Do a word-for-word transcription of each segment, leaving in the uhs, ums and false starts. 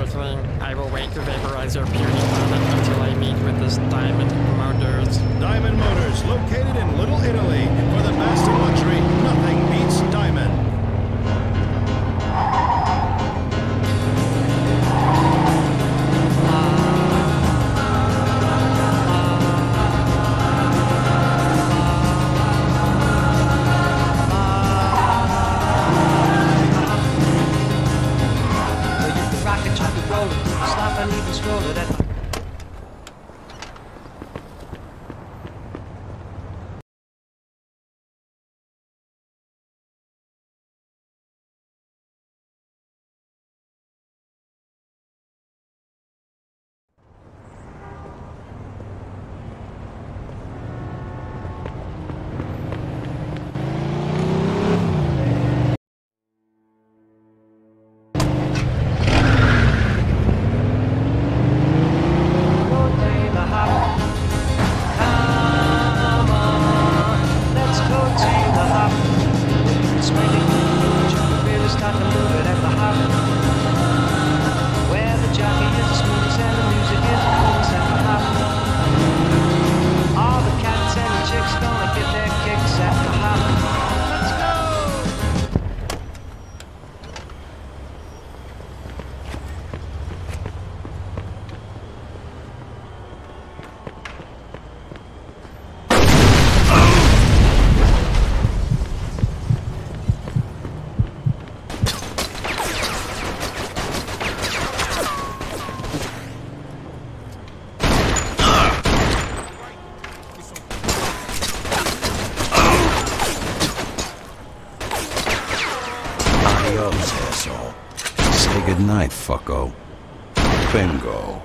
thing. I will wait to vaporize your puny planet until I meet with this Diamond Motors. Diamond Motors, located in Little Italy. For the master luxury, nothing beats Diamond. Asshole. Say goodnight, fucko. Bingo.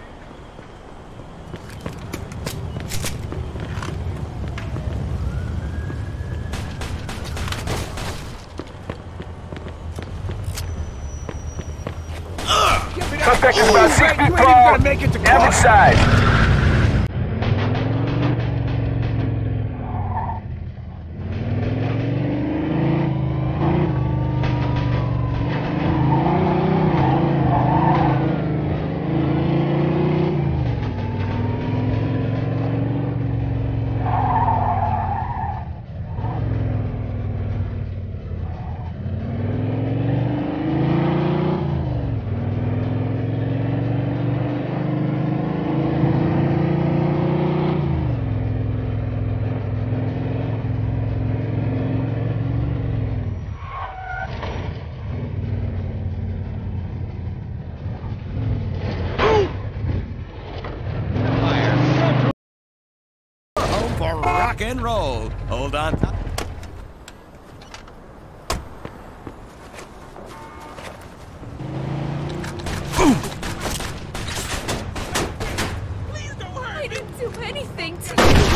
Suspect is about six feet tall, average size. Rock and roll. Hold on. Please don't hurt. I didn't do anything to you.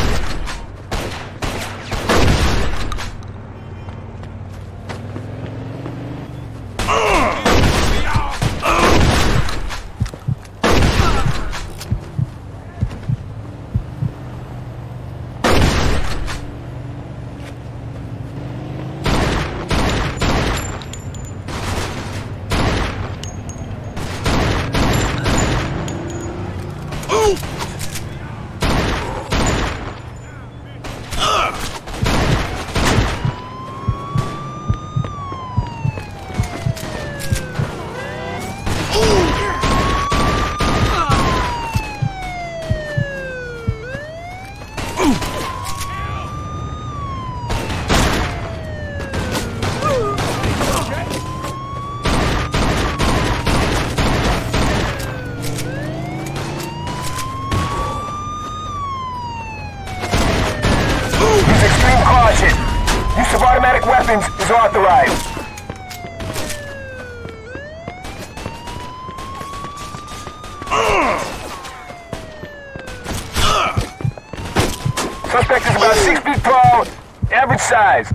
Use of automatic weapons is authorized. Suspect is about six feet tall, average size.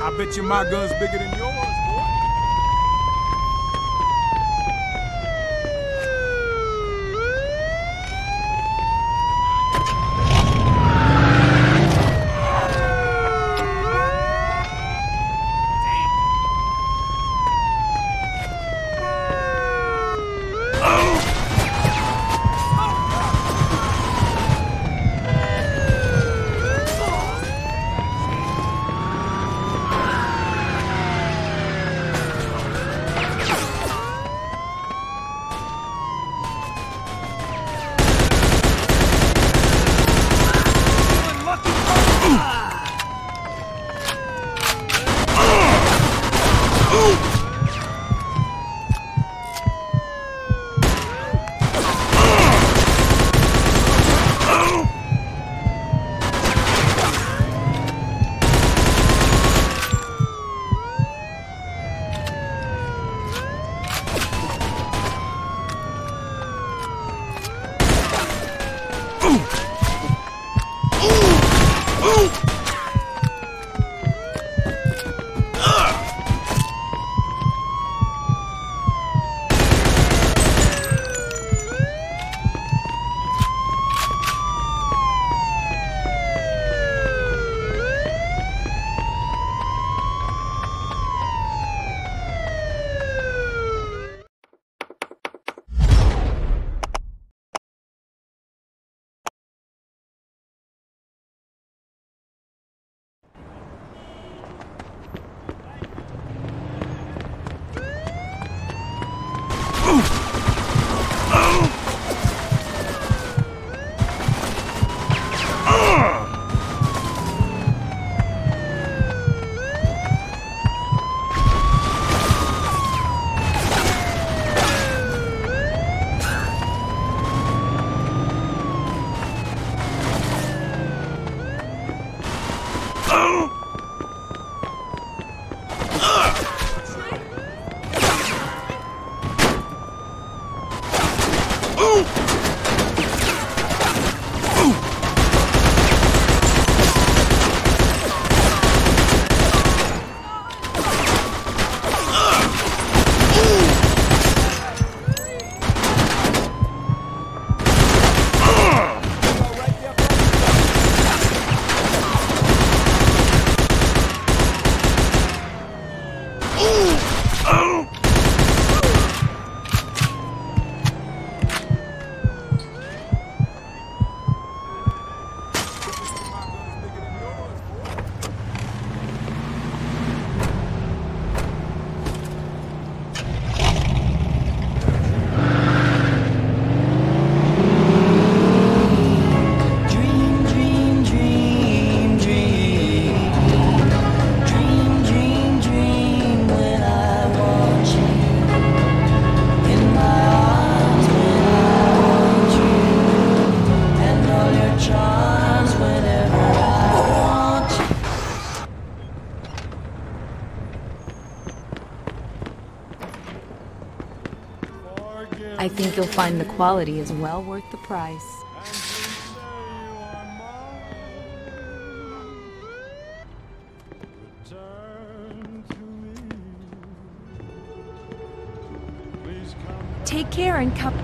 I bet you my gun's bigger than yours, boy. I think you'll find the quality is well worth the price. Take care and come.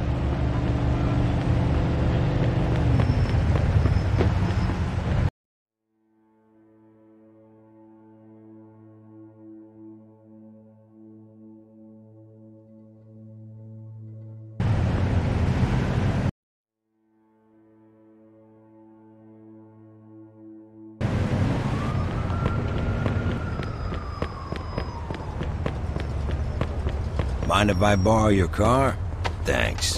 Mind if I borrow your car? Thanks.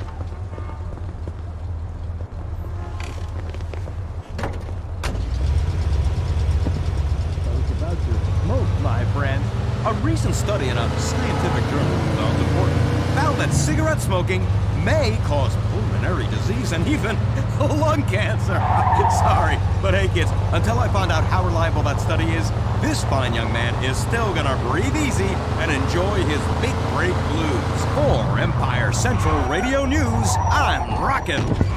About your smoke, my friend. A recent study in a scientific journal found important found that cigarette smoking may cause pulmonary disease and even lung cancer. Sorry, but hey kids, until I find out how reliable that study is, this fine young man is still gonna breathe easy and enjoy his big break blues. For Empire Central Radio News, I'm Rockin'.